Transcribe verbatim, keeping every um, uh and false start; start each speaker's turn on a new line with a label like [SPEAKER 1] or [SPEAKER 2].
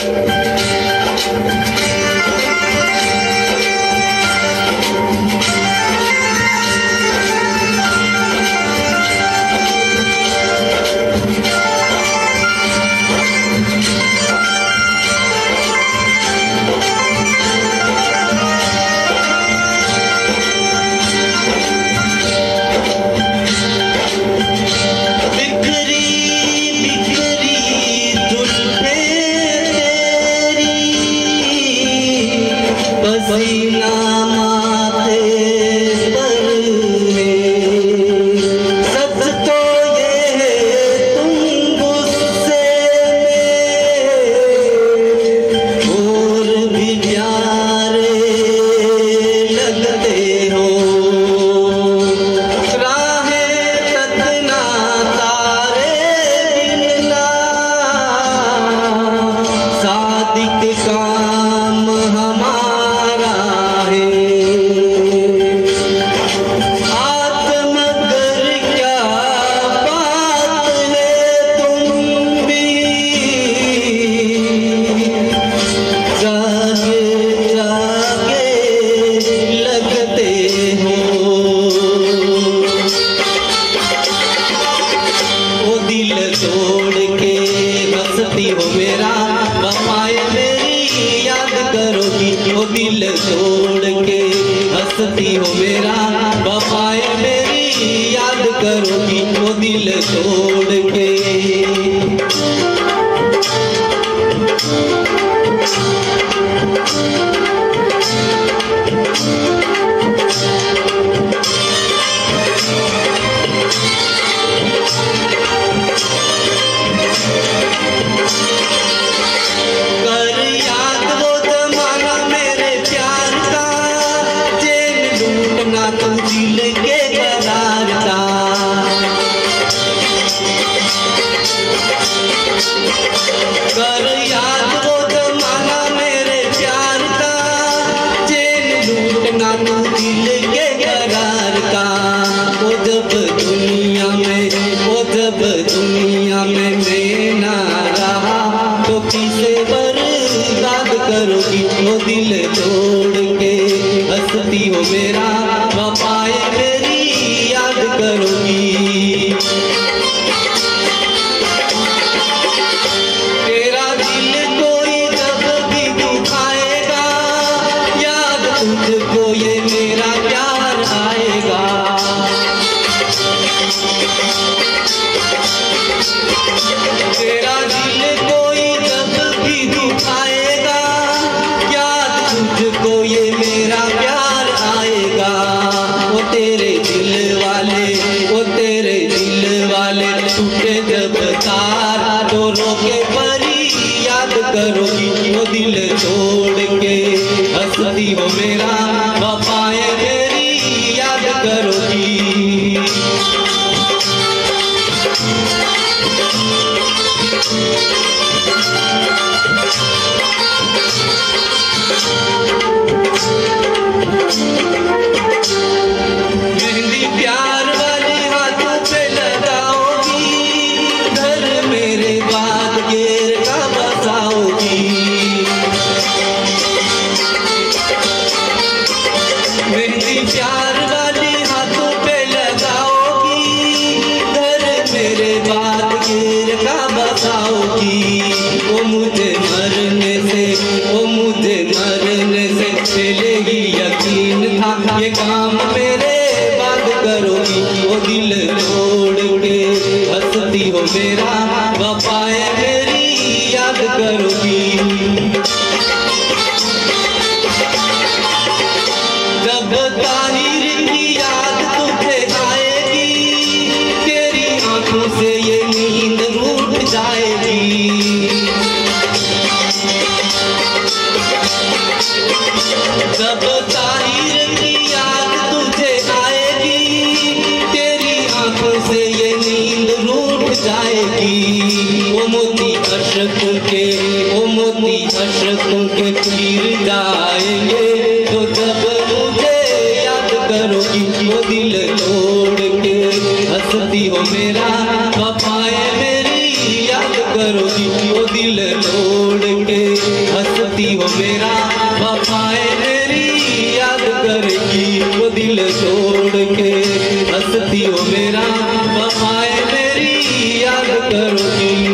[SPEAKER 1] दिल तोड़ के हंसती हो मेरा वफाए मेरी याद करोगी वो दिल तोड़ के। कर याद वो जमाना मेरे प्यार का, चैन लूटना तू दिल के करार का। वो जब दुनिया में वो जब दुनिया में मैं ना रहा तो किसे बर्बाद करोगी वो दिल तोड़ के। हंसती हो मेरा वफाए मेरी याद करोगी। तुझको ये मेरा प्यार आएगा, तेरा दिल कोई जब भी दुखाएगा, याद तुझको ये मेरा प्यार आएगा। वो तेरे दिल वाले वो तेरे दिल वाले टूटे जब तार तो रोके परी याद करोगी वो दिल तोड़ के। हंसती हो मेरा वफाए मेरी याद करोगी। मेहंदी प्यार वाली हाथों पे लगाओगी, घर मेरे बाद घेर का बसाओगी। मेहंदी प्यार वाली हाथों पे लगाओगी, घर मेरे बाद घेर का बसाओगी। वो मुझे मरने से वो मुझे मरने से पहले ही यकीन था ये काम मेरे बाद करोगी वो दिल तोड़ के। हंसती हो मेरा वफाए मेरी याद करोगी। जब ताहिर की याद तुझे आएगी, तेरी आंखों से ये नींद रूठ जाएगी। जब ताहिर की याद तुझे आएगी, तेरी आंखों से ये नींद रूठ जाएगी। वो मोती अशक के वो मोती अशक के फिर जाएंगे तो जब करोगी वो दिल तोड़ के। हंसती हो मेरा वफाए मेरी याद करोगी वो दिल तोड़ के। मेरा वफाए मेरी याद करेगी, वो दिल तोड़ के हंसती हो मेरा वफाए मेरी याद करोगी।